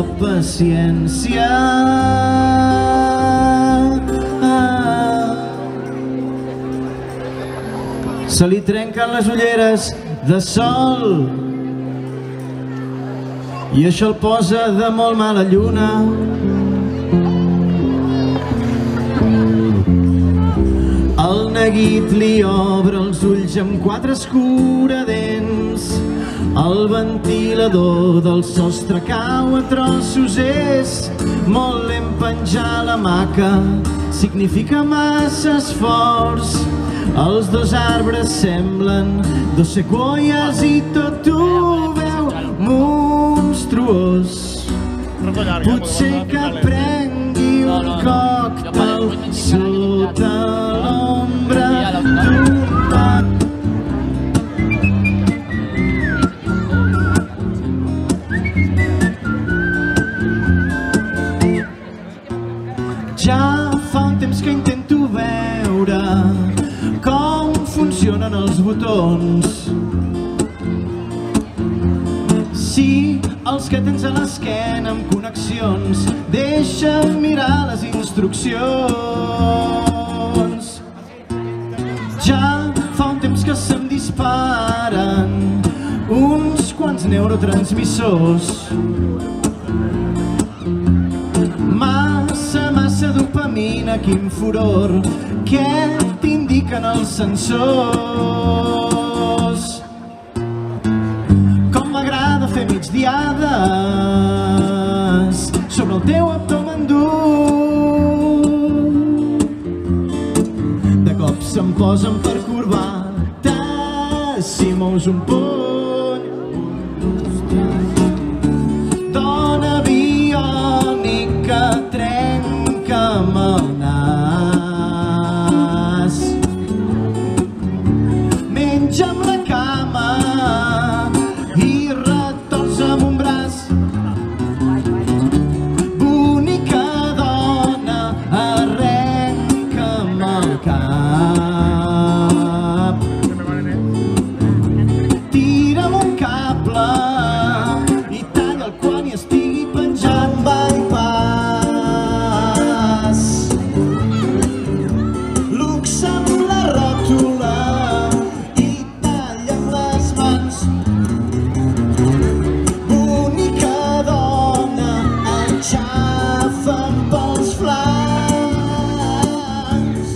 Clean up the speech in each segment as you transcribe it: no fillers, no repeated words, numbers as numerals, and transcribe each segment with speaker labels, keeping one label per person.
Speaker 1: paciència. Se li trenquen les ulleres de sol i això el posa de molt mala lluna. El neguit li obre els ulls amb 4 escuradents. El ventilador del sostre cau a trossos. És molt lent penjar l'hamaca, significa massa esforç. Els 2 arbres semblen 2 sequoies i tot ho veu monstruós. Potser que prengui un còctel sota l'ombra d'un parc. Ja fa un temps que intento veure com funcionen els botons. Sí, els que tens a l'esquena amb connexions. Deixa'm mirar les instruccions. Ja fa un temps que se'm disparen uns quants neurotransmissors. Massa dopamina, quin furor, què t'indiquen els sensors? Com m'agrada fer migdiades sobre el teu abdomen dur. De cop se'm posen per corbates si mous un puny. Dona biònica, trenca'm el nas. Menja'm la cama i retorça'm un braç. Bonica dona, arrenca'm el cap. Tira'm un cable i talla'l quan hi estigui penjant. Bypass. Luxa amb la ròtula i talla'm les mans. Bonica dona, enxafa'm pels flancs.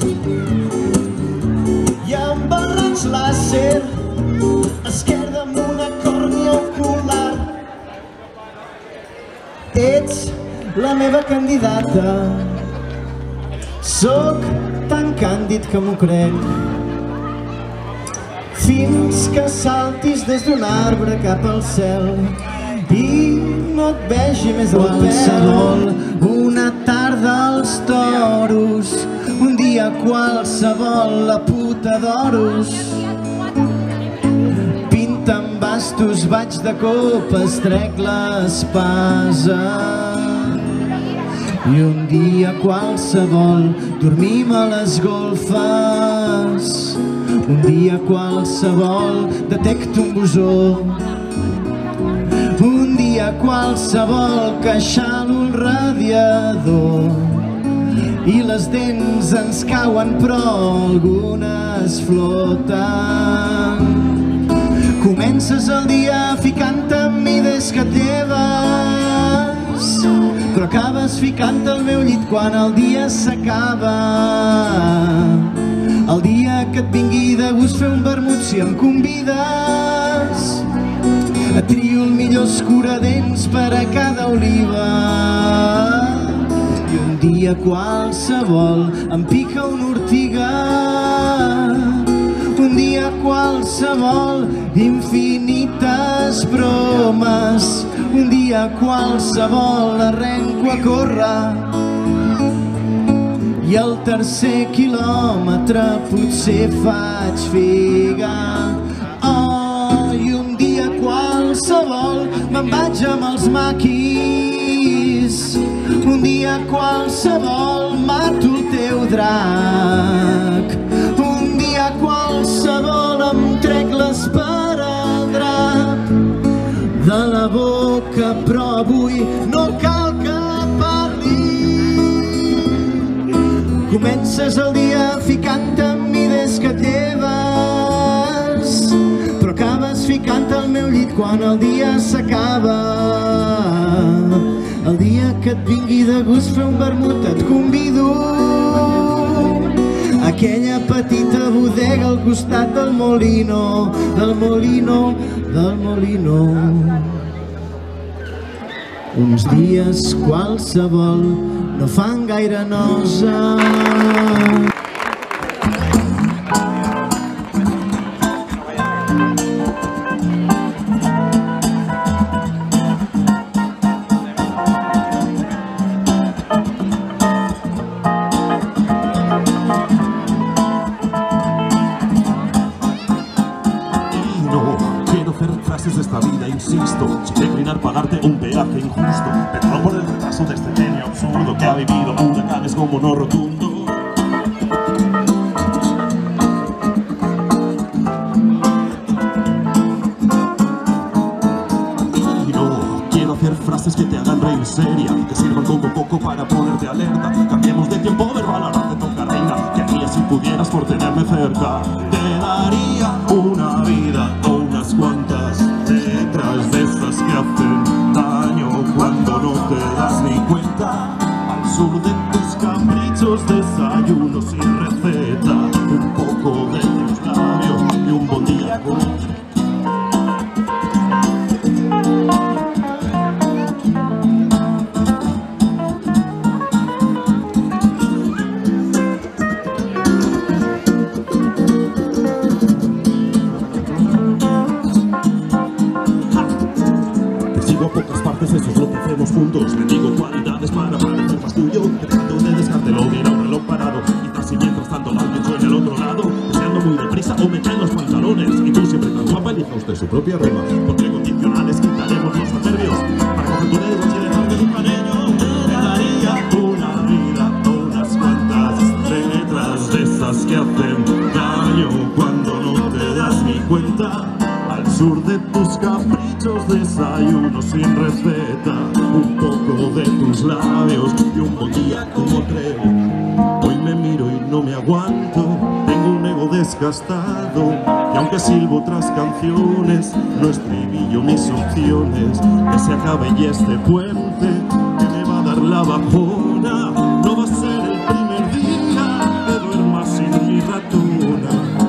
Speaker 1: I amb el raig làser esquerda'm una còrnia ocular. Ets la meva candidata. Sóc tan càndid que m'ho crec. Fins que saltis des d'un arbre cap al cel i no et vegi més el pèl. Una tarda als toros, un dia qualsevol, la puta d'oros. Pinta amb bastos, vaig de copes, trec l'espasa. I un dia qualsevol dormim a les golfes. Un dia qualsevol detecto un bosó. Un dia qualsevol queixalo el radiador. I les dents ens cauen però algunes floten. Comences el dia ficant-te amb idees que teves, però acabes ficant-te al meu llit quan el dia s'acaba. El dia que et vingui de gust fer un vermut si em convides. Et trio el millor escuradents per a cada oliva. I un dia qualsevol em pica una ortiga. Un dia qualsevol, infinites bromes. Un dia qualsevol arrenco a córrer. I al tercer quilòmetre potser faig figa. Oh, i un dia qualsevol me'n vaig amb els maquis. Un dia qualsevol mato el teu drac. Un dia qualsevol em trec l'esparadrap de la boca, però avui no cal Comences el dia ficant-te amb idees que teves, però acabes ficant-te al meu llit quan el dia s'acaba. El dia que et vingui de gust fer un vermut et convido a aquella petita bodega al costat del molino, del molino, del molino. Uns dies qualsevol no fan gaire nosa.
Speaker 2: De esta vida, insisto, sin declinar pagarte un peaje injusto, pero por el retraso de este genio absurdo que ha vivido huracanes como no rotundo. Y no quiero hacer frases que te hagan reír seria, que sirvan como poco para ponerte alerta. Cambiemos de tiempo verbal, ahora te toca reina, que haría si pudieras por tenerme cerca. Te daría una vida o unas cuantas letras de esas que hacen daño cuando no te das ni cuenta. Al sur de tus caprichos, desayuno sin receta, un poco de tus labios y un buen día con... Eso es lo que hacemos juntos. Le digo cualidades para parecer más tuyo. Tratando de descartelo, mira un reloj parado. Quizás si mientras tanto alguien suena al otro lado, deseando muy deprisa o me caen los pantalones. Y tú siempre tan guapa, elija usted su propia rima, porque condicionales quitaremos los adverbios para coger tu dedo y dejarte un pareño. Te daría una vida o unas cuantas letras de esas que hacen daño cuando no te das ni cuenta. Al sur de tus caprichos, desayuno sin receta, un poco de tus labios y un buen día como trego. Hoy me miro y no me aguanto, tengo un ego desgastado, y aunque silbo otras canciones, no estribillo mis opciones. Que se acabe y este puente que me va a dar la bajona, no va a ser el primer día que duerma sin mi ratona.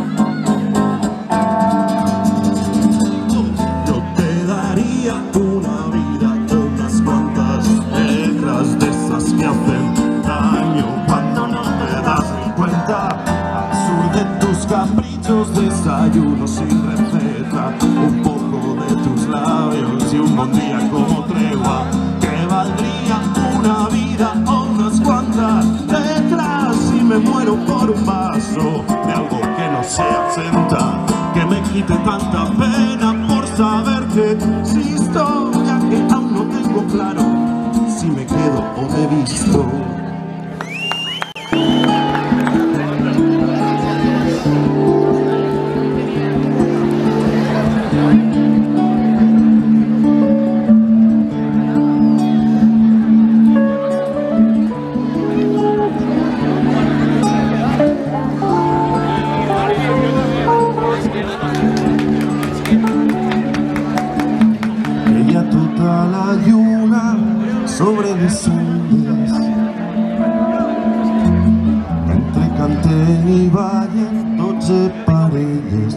Speaker 2: Una vida de unas cuantas letras de esas que hacen daño cuando no te das ni cuenta. Al sur de tus caprichos, desayuno sin receta, un poco de tus labios y un buen día como tregua. Que valdría una vida o unas cuantas letras si me muero por un vaso de algo que no se absenta, que me quite tanta pena por saber que existo, ya que aún no tengo claro si me quedo o me visto. Tota la lluna sobre les Andes, mentre cantem i ballen 12 parelles.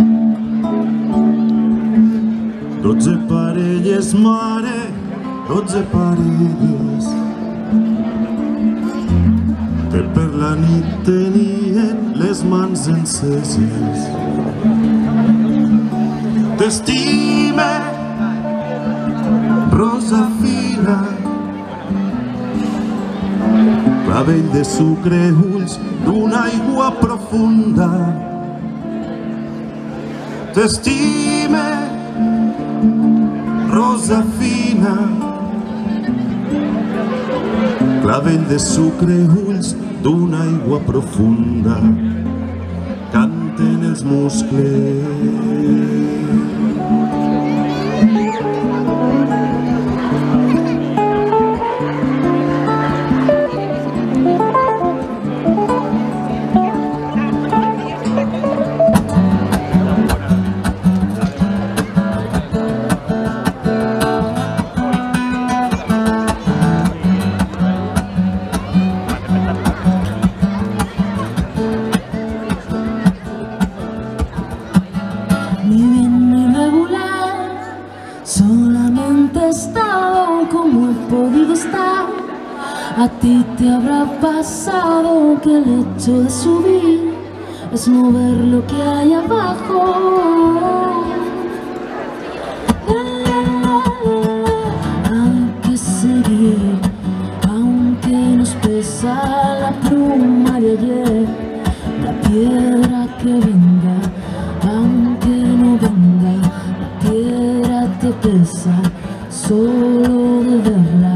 Speaker 2: 12 parelles, mare, 12 parelles, que per la nit tenien les mans enceses. T'estime, rosa fina, clavell de sucre, ulls d'una aigua profunda. T'estime, rosa fina, clavell de sucre, ulls d'una aigua profunda. Canten els muscles.
Speaker 3: A ti te habrá pasado que el hecho de subir es no ver lo que hay abajo. Hay que seguir, aunque nos pesa la pluma de ayer, la piedra que venga, aunque no venga, la piedra te pesa solo de verla.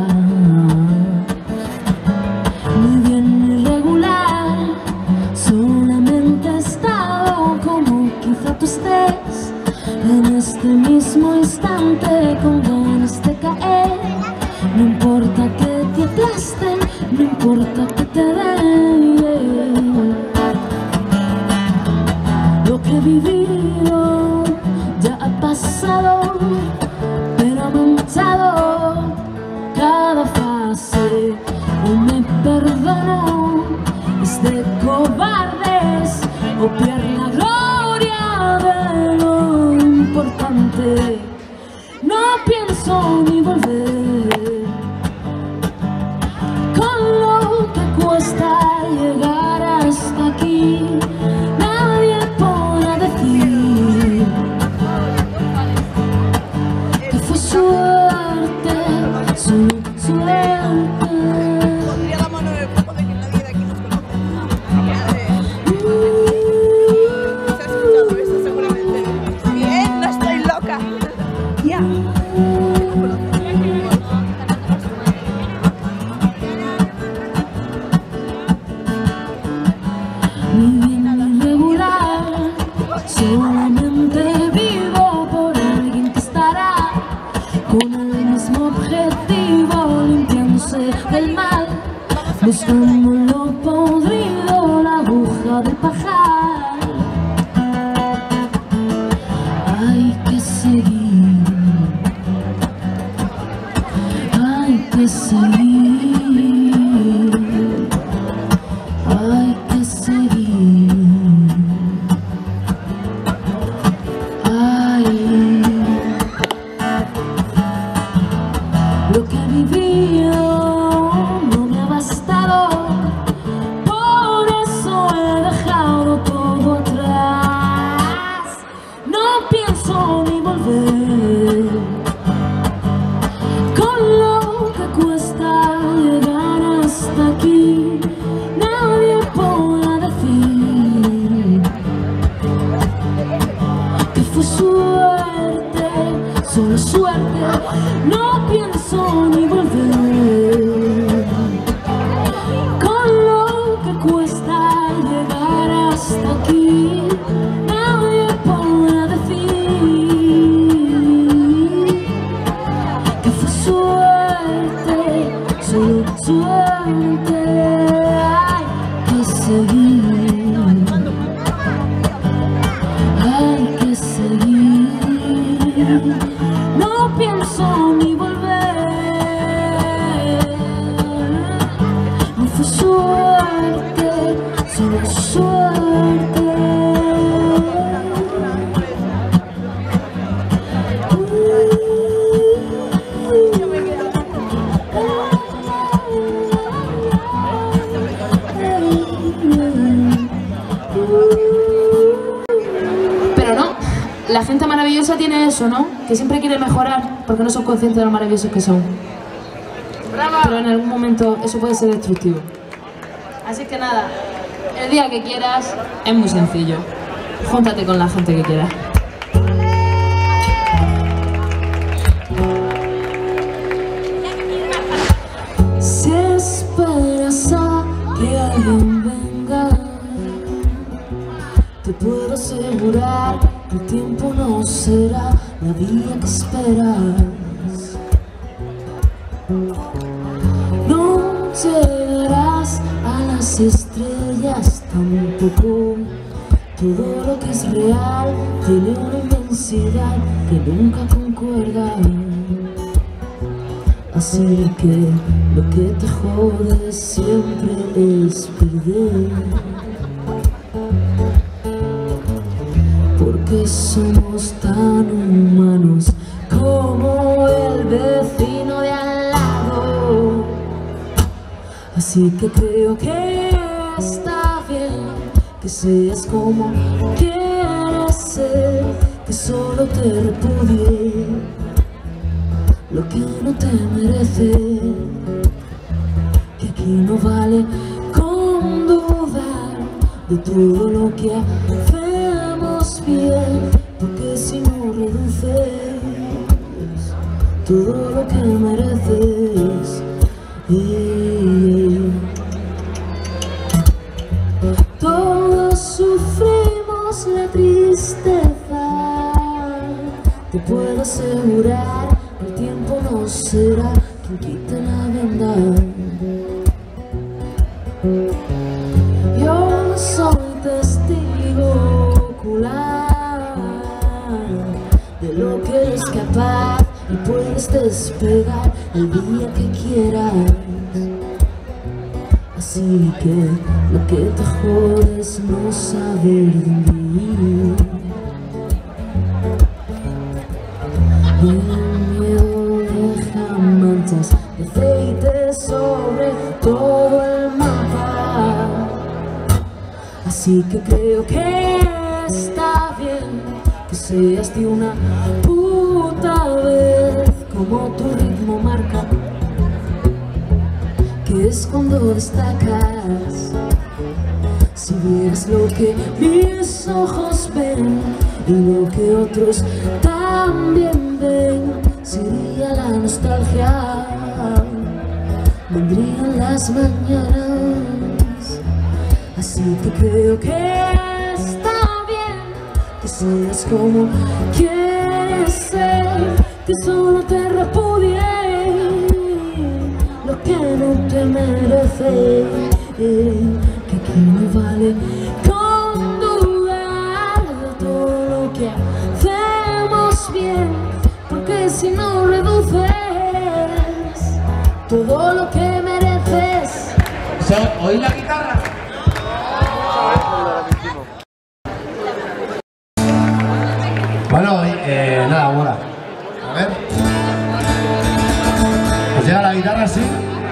Speaker 3: Muy bien irregular, solamente he estado como quizá tú estés en este mismo instante con ganas de caer. No importa que te aplasten, no importa que te den. Lo que he vivido ya ha pasado, pero ha manchado cada fase. No me perdono, es de cobardes obviar la gloria de lo importante. No pienso ni volver, con lo que cuesta llegar hasta aquí. Nadie podrá decir que fue suerte, solo suerte.
Speaker 4: Pondría la mano en el cuerpo de que nadie de aquí nos conoce. ¿Se ha escuchado eso seguramente? Bien, no estoy loca. Ya.
Speaker 3: Mi vida irregular, solamente vivo por alguien que estará con el mismo objetivo, limpiándose del mal, buscando lo podrido, la aguja del pajar. Hay que seguir, hay que seguir, hay que seguir. Ay, lo que he vivido no me ha bastado, por eso he dejado todo atrás. No pienso ni volver, con lo que cuesta llegar hasta aquí. Nadie podrá decir que fue suerte, solo suerte. No pienso ni volver, con lo que cuesta llegar hasta aquí. Nadie podrá decir que fue suerte, solo suerte. Hay que seguir, hay que seguir. No pienso ni volver, no fue suerte, solo suerte. Pero no, la gente maravillosa tiene eso, ¿no? Que siempre quiere mejorar porque no son conscientes de lo maravillosos que son. Pero en algún momento eso puede ser destructivo. Así que nada, el día que quieras es muy sencillo. Júntate con la gente que quieras. Si esperas a que alguien venga, te puedo asegurar que el tiempo no será la vía que esperas. No llegarás a las estrellas tampoco. Todo lo que es real tiene una inmensidad que nunca concuerda. Así que lo que te jode siempre es perder, porque somos tan humanos como el vecino de al lado. Así que creo que está bien que seas como quieres ser, que solo te repudie lo que no te merece, que aquí no vale con dudar de todo lo que hacemos bien, porque si no reduces todo lo que mereces, todos sufrimos la tristeza. Te puedo asegurar que el tiempo no será quien quite la venda. Yo no soy testigo ocular de lo que eres capaz y puedes despegar el día que quieras. Así que lo que te jode es no saber de mí. El miedo deja manchas de aceite sobre todo el mapa. Así que creo que está bien que seas de una puta vez, como tu ritmo marca, que es cuando destacas. Si vieras lo que mis ojos ven y lo que otros también ven, sería la nostalgia, vendrían las mañanas. Así que creo que está bien que seas como quieres ser, que solo te repudie lo que no te merece, que aquí no vale con dudar de todo lo que hacemos bien, porque si no reduces todo lo que mereces.
Speaker 5: ¿Oí la guitarra?
Speaker 6: Bueno, nada, mola. A ver. ¿Os llega la guitarra así?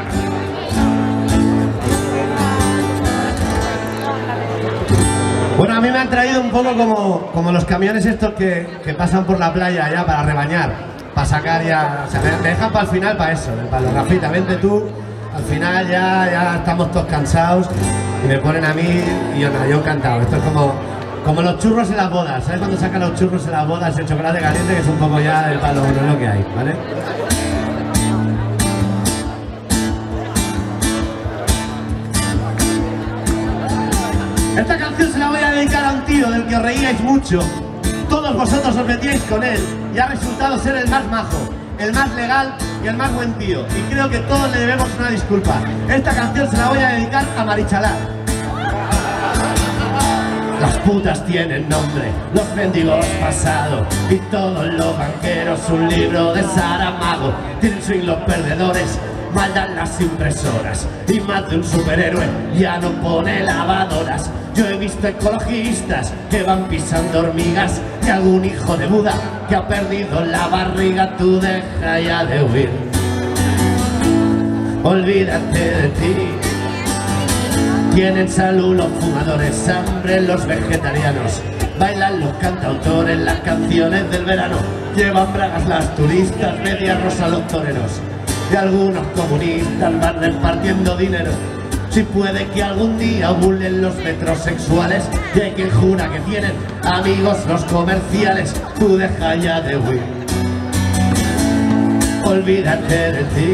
Speaker 6: Bueno, a mí me han traído un poco como los camiones estos que pasan por la playa ya para rebañar, para sacar ya... O sea, me dejan para el final para eso, para los Rafita, vente tú, al final ya estamos todos cansados y me ponen a mí y yo encantado. Esto es como los churros en las bodas, ¿sabes? Cuando sacan los churros en las bodas, el chocolate caliente, que es un poco ya el palo, no es lo que hay, ¿vale? Esta canción se la voy a dedicar a un tío del que os reíais mucho. Todos vosotros os metíais con él y ha resultado ser el más majo, el más legal y el más buen tío. Y creo que todos le debemos una disculpa. Esta canción se la voy a dedicar a Marichalá. Las putas tienen nombre, los mendigos pasado y todos los banqueros un libro de Saramago. Tienen swing los perdedores, maldan las impresoras y más de un superhéroe ya no pone lavadoras. Yo he visto ecologistas que van pisando hormigas y algún hijo de Buda que ha perdido la barriga. Tú deja ya de huir, olvídate de ti. Tienen salud los fumadores, hambre los vegetarianos, bailan los cantautores las canciones del verano, llevan bragas las turistas, media rosa los toreros y algunos comunistas van repartiendo dinero. Si puede que algún día burlen los metrosexuales y hay quien jura que tienen amigos los comerciales. Tú deja ya de huir, olvídate de ti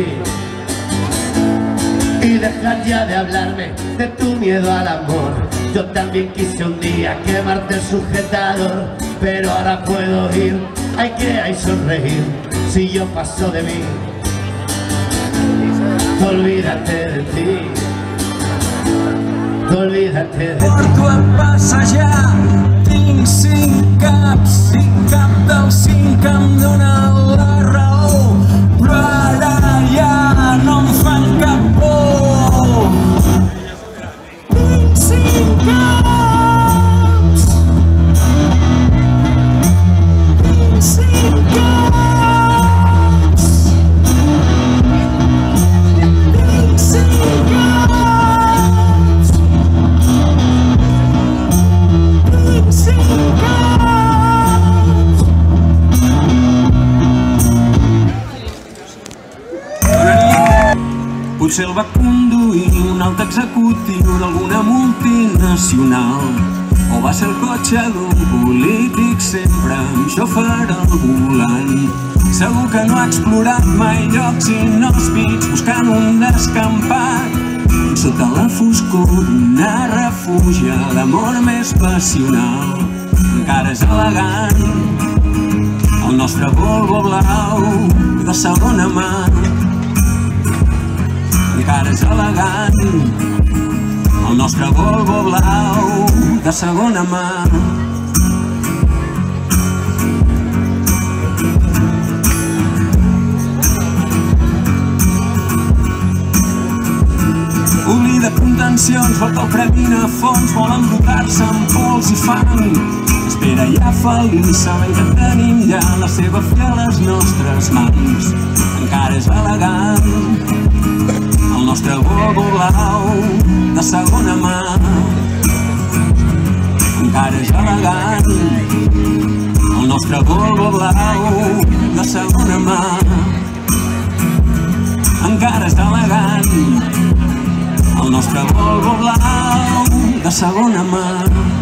Speaker 6: y dejar ya de hablarme de tu miedo al amor. Yo también quise un día quemarte el sujetador, pero ahora puedo ir, hay que hay sonreír si yo paso de mí. Olvídate de ti, olvídate de ti.
Speaker 7: Per tu et passa ja, tinc 5 caps i cap dels 5 em dóna la raó, però ara ja no em fan cap por. Tinc 5 caps, tinc 5 caps, tinc 5 caps. Potser el va conduir un alt executiu d'alguna multinacional, o va ser el cotxe d'un polític sempre amb xòfer al volant. Segur que no ha explorat mai llocs inhòspits buscant un descampat. Sota la foscor d'una refugia l'amor més passional encara és elegant. El nostre Volvo blau de segona mà encara és elegant. El nostre Volvo blau de segona mà. Oblida contencions, vol que el freguin a fons, vol embrutar-se amb pols i fang. Espera ja feliç, sabent que tenim ja la seva fi a les nostres mans. Encara és elegant el nostre Volvo blau de segona mà. Encara és elegant el nostre Volvo blau de segona mà. Encara és elegant el nostre Volvo blau de segona mà.